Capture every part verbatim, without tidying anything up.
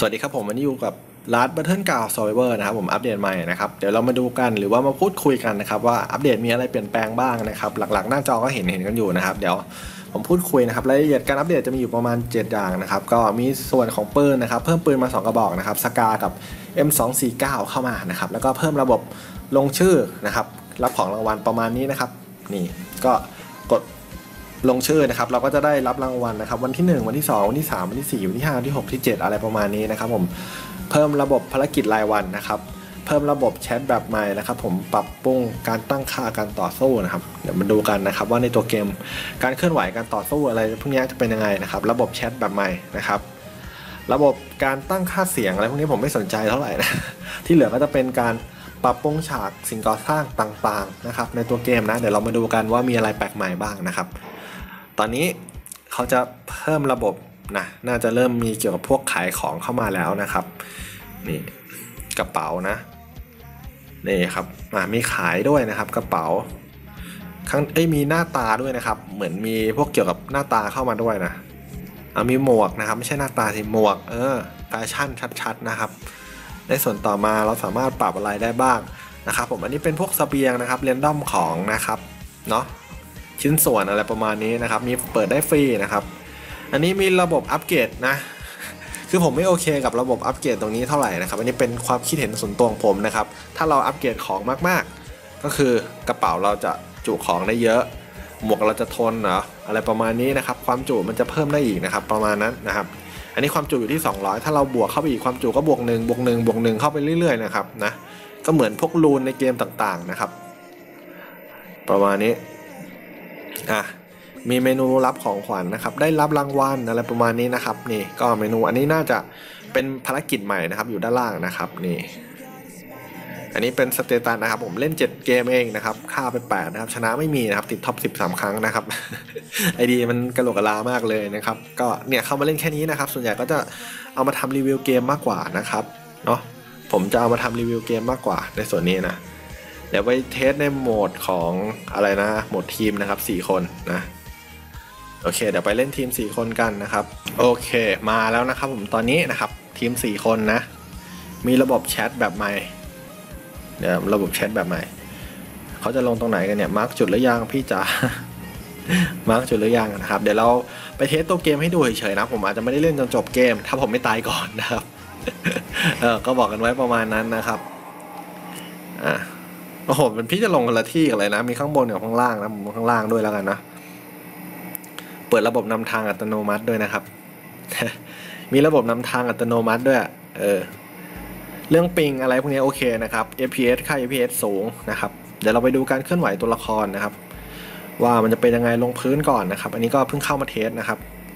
สวัสดีครับผมวันนี้อยู่กับลาร์ดบัตเทิลกาวซอร์ไวเวอร์นะครับผมอัปเดตใหม่นะครับเดี๋ยวเรามาดูกันหรือว่ามาพูดคุยกันนะครับว่าอัปเดตมีอะไรเปลี่ยนแปลงบ้างนะครับหลักๆหน้าจอก็เห็นเห็นกันอยู่นะครับเดี๋ยวผมพูดคุยนะครับรายละเอียดการอัปเดตจะมีอยู่ประมาณเจ็ดอย่างนะครับก็มีส่วนของปืนนะครับเพิ่มปืนมาสองกระบอกนะครับสกากับ เอ็ม สอง สี่ เก้า เข้ามานะครับแล้วก็เพิ่มระบบลงชื่อนะครับรับของรางวัลประมาณนี้นะครับนี่ก็กดลงชื่อนะครับเราก็จะได้รับรางวัลนะครับวันที่หนึ่งวันที่สองวันที่สามวันที่สี่วันที่ห้าวันที่หกที่เจ็ดอะไรประมาณนี้นะครับผมเพิ่มระบบภารกิจรายวันนะครับเพิ่มระบบแชทแบบใหม่นะครับผมปรับปรุงการตั้งค่าการต่อสู้นะครับเดี๋ยวมาดูกันนะครับว่าในตัวเกมการเคลื่อนไหวการต่อสู้อะไรพวกนี้จะเป็นยังไงนะครับระบบแชทแบบใหม่นะครับระบบการตั้งค่าเสียงอะไรพวกนี้ผมไม่สนใจเท่าไหร่นะที่เหลือก็จะเป็นการปรับปรุงฉากสิ่งก่อสร้างต่างๆนะครับในตัวเกมนะเดี๋ยวเรามาดูกันว่ามีอะไรแปลกใหม่บ้างนะครับตอนนี้เขาจะเพิ่มระบบนะน่าจะเริ่มมีเกี่ยวกับพวกขายของเข้ามาแล้วนะครับนี่กระเป๋านะนี่ครับมีขายด้วยนะครับกระเป๋าข้างเอ้ยมีหน้าตาด้วยนะครับเหมือนมีพวกเกี่ยวกับหน้าตาเข้ามาด้วยนะเอามีหมวกนะครับไม่ใช่หน้าตาสิหมวกเออแฟชั่นชัดๆนะครับในส่วนต่อมาเราสามารถปรับอะไรได้บ้างนะครับผมอันนี้เป็นพวกเสบียงนะครับเรนดอมของนะครับเนาะชิ้นส่วนอะไรประมาณนี้นะครับมีเปิดได้ฟรีนะครับอันนี้มีระบบอัปเกรดนะคือผมไม่โอเคกับระบบอัปเกรดตรงนี้เท่าไหร่นะครับอันนี้เป็นความคิดเห็นส่วนตัวของผมนะครับถ้าเราอัปเกรดของมากๆก็คือกระเป๋าเราจะจุของได้เยอะหมวกเราจะทนเหรออะไรประมาณนี้นะครับความจุมันจะเพิ่มได้อีกนะครับประมาณนั้นนะครับอันนี้ความจุอยู่ที่สองร้อยถ้าเราบวกเข้าไปอีกความจุก็บวกหนึ่งบวกหนึ่งบวกหนึ่งเข้าไปเรื่อยๆนะครับนะก็เหมือนพวกรูนในเกมต่างๆนะครับประมาณนี้อ่ะมีเมนูรับของขวัญ นะครับได้รับรางวัลอะไรประมาณนี้นะครับนี่ก็เมนูอันนี้น่าจะเป็นภารกิจใหม่นะครับอยู่ด้านล่างนะครับนี่อันนี้เป็นสเตตัสนะครับผมเล่นเจ็ดเกมเองนะครับฆ่าไปแปดนะครับชนะไม่มีนะครับติดท็อปสิบสามครั้งนะครับ ไอดีมันกระโหลกกะลามากเลยนะครับก็เนี่ยเข้ามาเล่นแค่นี้นะครับส่วนใหญ่ก็จะเอามาทำรีวิวเกมมากกว่านะครับเนาะผมจะเอามาทำรีวิวเกมมากกว่าในส่วนนี้นะเดี๋ยวไปเทสในโหมดของอะไรนะโหมดทีมนะครับสี่คนนะโอเคเดี๋ยวไปเล่นทีมสี่คนกันนะครับโอเคมาแล้วนะครับผมตอนนี้นะครับทีมสี่คนนะมีระบบแชทแบบใหม่เดี๋ยวระบบแชทแบบใหม่เขาจะลงตรงไหนกันเนี่ยมาร์กจุดหรือยังพี่จ๋า มาร์กจุดหรือยังนะครับเดี๋ยวเราไปเทสตัวเกมให้ดูเฉยๆนะผมอาจจะไม่ได้เล่นจนจบเกมถ้าผมไม่ตายก่อนนะครับ เออก็บอกกันไว้ประมาณนั้นนะครับอ่ะโอ้โหมันพี่จะลงกันละที่อะไรนะมีข้างบนกับข้างล่างนะผมข้างล่างด้วยแล้วกันนะเปิดระบบนำทางอัตโนมัติด้วยนะครับ มีระบบนำทางอัตโนมัติด้วยเออเรื่องปิงอะไรพวกนี้โอเคนะครับ เอฟ พี เอส ค่า เอฟ พี เอส สูงนะครับเดี๋ยวเราไปดูการเคลื่อนไหวตัวละครนะครับว่ามันจะเป็นยังไงลงพื้นก่อนนะครับอันนี้ก็เพิ่งเข้ามาเทสนะครับ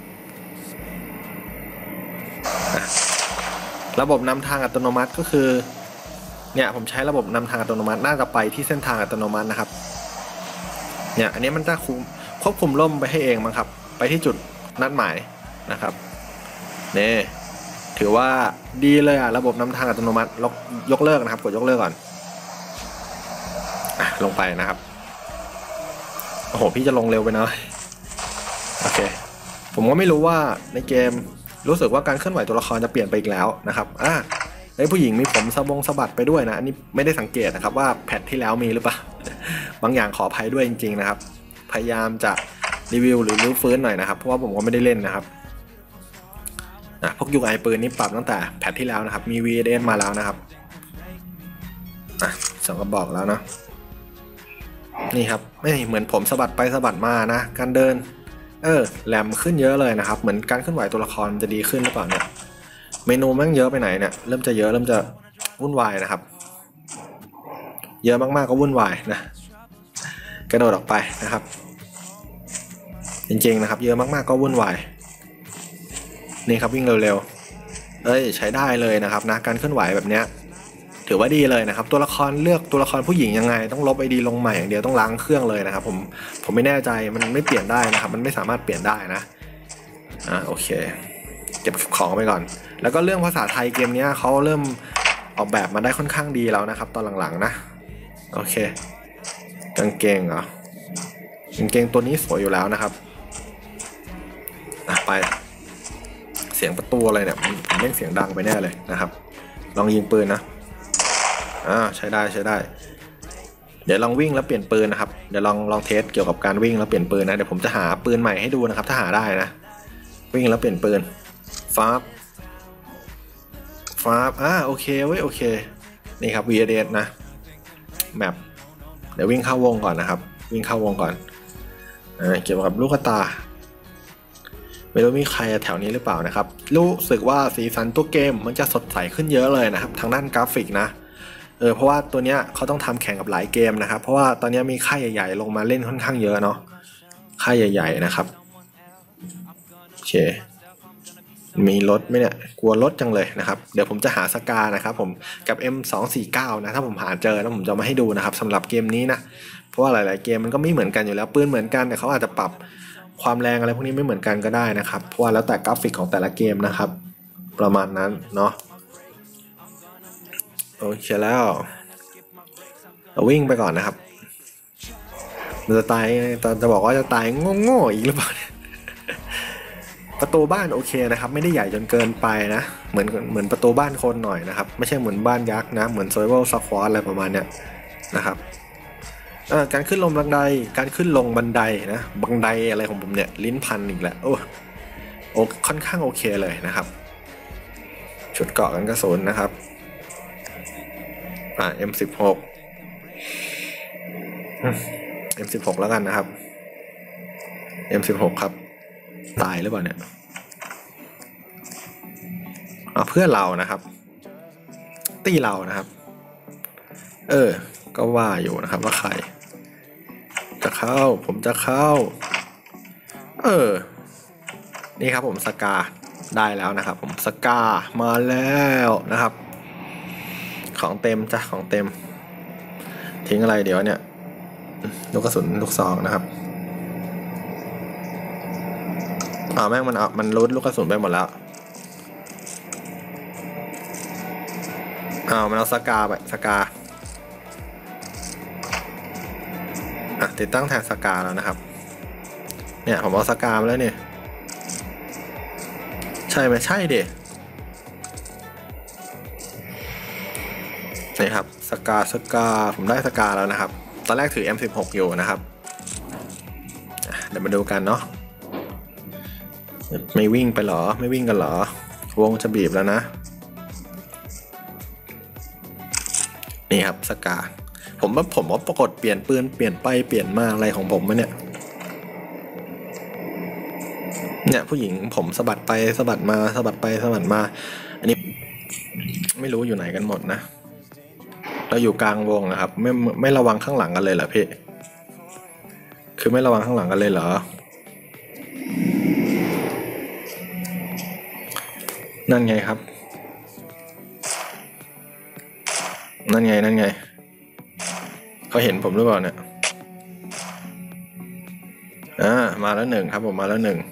ระบบนำทางอัตโนมัติก็คือเนี่ยผมใช้ระบบนำทางอัตโนมัติน่าจะไปที่เส้นทางอัตโนมัตินะครับเนี่ยอันนี้มันจะคุมควบคุมล่มไปให้เองมั้งครับไปที่จุดนัดหมายนะครับนี่ถือว่าดีเลยอ่ะระบบนำทางอัตโนมัติยกเลิกนะครับกดยกเลิกก่อนอ่ะลงไปนะครับโอ้โหพี่จะลงเร็วไปหน่อยโอเคผมก็ไม่รู้ว่าในเกมรู้สึกว่าการเคลื่อนไหวตัวละครจะเปลี่ยนไปอีกแล้วนะครับอ่ะไอ้ผู้หญิงมีผมสะบงสะบัดไปด้วยนะอันนี้ไม่ได้สังเกตนะครับว่าแพทที่แล้วมีหรือเปล่า บางอย่างขออภัยด้วยจริงๆนะครับพยายามจะรีวิวหรือรื้อฟื้นหน่อยนะครับเพราะว่าผมก็ไม่ได้เล่นนะครับอ่ะพวกยู ไอ ปืนนี้ปรับตั้งแต่แพทที่แล้วนะครับมี วี เอ เอส มาแล้วนะครับอ่ะสองกระบอกแล้วนะนี่ครับไม่เหมือนผมสะบัดไปสะบัดมานะการเดินเออแหลมขึ้นเยอะเลยนะครับเหมือนการเคลื่อนไหวตัวละครจะดีขึ้นหรือเปล่าเนี่ยเมนูแม่งเยอะไปไหนเนี่ยเริ่มจะเยอะเริ่มจะวุ่นวายนะครับเยอะมากๆก็วุ่นวายนะกระโดดออกไปนะครับจริงๆนะครับเยอะมากๆก็วุ่นวายนี่ครับวิ่งเร็วๆเอ้ยใช้ได้เลยนะครับนะการเคลื่อนไหวแบบเนี้ยถือว่าดีเลยนะครับตัวละครเลือกตัวละครผู้หญิงยังไงต้องลบไอดีลงใหม่อย่างเดียวต้องล้างเครื่องเลยนะครับผมผมไม่แน่ใจมันไม่เปลี่ยนได้นะครับมันไม่สามารถเปลี่ยนได้นะอ่าโอเคเก็บของไปก่อนแล้วก็เรื่องภาษาไทยเกมนี้เขาเริ่มออกแบบมาได้ค่อนข้างดีแล้วนะครับตอนหลังๆนะโอเคกางเกงเหรอกางเกงตัวนี้สวยอยู่แล้วนะครับไปเสียสียงประตูอะไรเนี่ยผมเล่นเสียงดังไปแน่เลยนะครับลองยิงปืนนะอ่าใช้ได้ใช้ได้เดี๋ยวลองวิ่งแล้วเปลี่ยนปืนนะครับเดี๋ยวลองลองเทสเกี่ยวกับการวิ่งแล้วเปลี่ยนปืนนะเดี๋ยวผมจะหาปืนใหม่ให้ดูนะครับถ้าหาได้นะวิ่งแล้วเปลี่ยนปืนฟ้าฟ้าอ่าโอเคเว้ยโอเคนี่ครับ วี เอ ดี เอส นะแมปเดี๋ยววิ่งเข้าวงก่อนนะครับวิ่งเข้าวงก่อนอ่าเกี่ยวกับลูกตาไม่รู้มีใครแถวนี้หรือเปล่านะครับรู้สึกว่าสีสันตัวเกมมันจะสดใสขึ้นเยอะเลยนะครับทางด้านกราฟิกนะเออเพราะว่าตัวเนี้ยเขาต้องทำแข่งกับหลายเกมนะครับเพราะว่าตอนนี้มีค่ายใหญ่ๆลงมาเล่นค่อนข้างเยอะเนาะค่ายใหญ่ๆนะครับโอเคมีรถไหมเนี่ยกลัวรถจังเลยนะครับเดี๋ยวผมจะหาสกานะครับผมกับ เอ็ม สองสี่เก้า นะถ้าผมหาเจอแล้วผมจะมาให้ดูนะครับสำหรับเกมนี้นะเพราะว่าหลายๆเกมมันก็ไม่เหมือนกันอยู่แล้วปืนเหมือนกันแต่เขาอาจจะปรับความแรงอะไรพวกนี้ไม่เหมือนกันก็ได้นะครับเพราะว่าแล้วแต่กราฟิกของแต่ละเกมนะครับประมาณนั้นเนาะโอเคแล้วเราวิ่งไปก่อนนะครับมันจะตายจะบอกว่าจะตายโง่ๆอีกหรือเปล่าเนี่ยประตูบ้านโอเคนะครับไม่ได้ใหญ่จนเกินไปนะเหมือนเหมือนประตูบ้านคนหน่อยนะครับไม่ใช่เหมือนบ้านยักษ์นะเหมือน Survival Squad อะไรประมาณเนี้ยนะครับการขึ้นลงบันไดการขึ้นลงบันไดนะบันไดอะไรของผมเนี่ยลิ้นพันอีกแล้วโอ้โอ้ค่อนข้างโอเคเลยนะครับชุดเกาะกันกระสุนนะครับอ่า เอ็ม สิบหก เอ็ม สิบหก แล้วกันนะครับ เอ็ม สิบหก ครับตายหรือเปล่าเนี่ยเอาเพื่อนเรานะครับตีเรานะครับเออก็ว่าอยู่นะครับว่าใครจะเข้าผมจะเข้าเออนี่ครับผมสกาได้แล้วนะครับผมสกามาแล้วนะครับของเต็มจ้ะของเต็มทิ้งอะไรเดี๋ยวเนี่ยลูกกระสุนลูกซองนะครับอ่าแม่งมันเอามันรูดลูกกระสุนไปหมดแล้วอ้าวมันเอาสกาไปสกาอ่ะติดตั้งแทนสกาแล้วนะครับเนี่ยผมเอาสกามาแล้วเนี่ยใช่ไหมใช่ดินี่ครับสกาสกาผมได้สกาแล้วนะครับตอนแรกถือ เอ็ม สิบหก อยู่นะครับเดี๋ยวมาดูกันเนาะไม่วิ่งไปหรอไม่วิ่งกันหรอวงจะบีบแล้วนะนี่ครับสกาผมว่าผมว่าปรากฏเปลี่ยนปืนเปลี่ยนไปเปลี่ยนมาอะไรของผมมาเนี่ยเนี่ยผู้หญิงผมสะบัดไปสะบัดมาสะบัดไปสะบัดมาอันนี้ไม่รู้อยู่ไหนกันหมดนะเราอยู่กลางวงนะครับไม่ไม่ระวังข้างหลังกันเลยเหรอพี่คือไม่ระวังข้างหลังกันเลยเหรอนั่นไงครับนั่นไงนั่นไงเขาเห็นผมหรือเปล่าเนี่ยอ่ามาแล้วหนึ่งครับผมมาแล้วหนึ่ง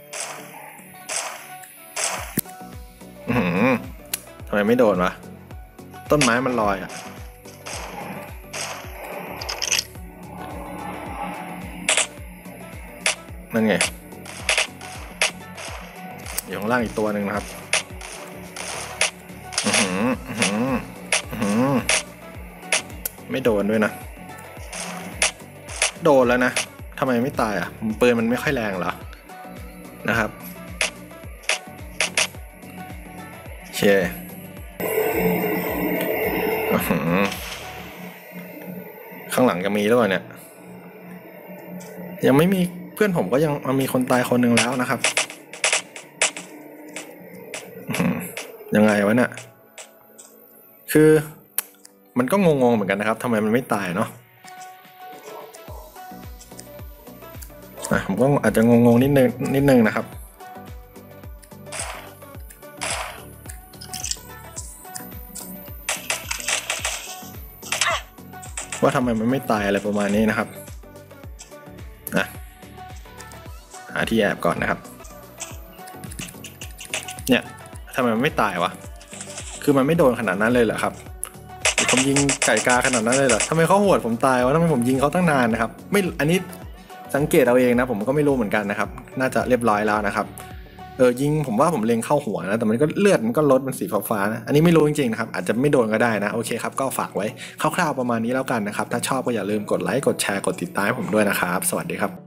อืมทำไมไม่โดนวะต้นไม้มันลอยอ่ะนั่นไงอยู่ข้างล่างอีกตัวหนึ่งนะครับอืมอืมอืมไม่โดนด้วยนะโดนแล้วนะทำไมไม่ตายอ่ะปืนมันไม่ค่อยแรงเหรอนะครับโอเคข้างหลังจะมีหรือเปล่าเนี่ยยังไม่มีเพื่อนผมก็ยังมีคนตายคนหนึ่งแล้วนะครับยังไงวะเนี่ยคือมันก็งงๆเหมือนกันนะครับทำไมมันไม่ตายเนาะอ่ะผมก็อาจจะงงๆนิดนึงนิดนึงนะครับว่าทำไมมันไม่ตายอะไรประมาณนี้นะครับนะหาที่แอบก่อนนะครับเนี่ยทำไมมันไม่ตายวะคือมันไม่โดนขนาดนั้นเลยเหรอครับผมยิงไก่กาขนาดนั้นเลยเหรอทำไมเขาโหดผมตายวะทำไมผมยิงเขาตั้งนานนะครับไม่อันนี้สังเกตเอาเองนะผมก็ไม่รู้เหมือนกันนะครับน่าจะเรียบร้อยแล้วนะครับเออยิงผมว่าผมเล็งเข้าหัวนะแต่มันก็เลือดมันก็ลดมันสีฟ้าๆนะอันนี้ไม่รู้จริงๆนะครับอาจจะไม่โดนก็ได้นะโอเคครับก็ฝากไว้คร่าวๆประมาณนี้แล้วกันนะครับถ้าชอบก็อย่าลืมกดไลค์กดแชร์กดติดตามให้ผมด้วยนะครับสวัสดีครับ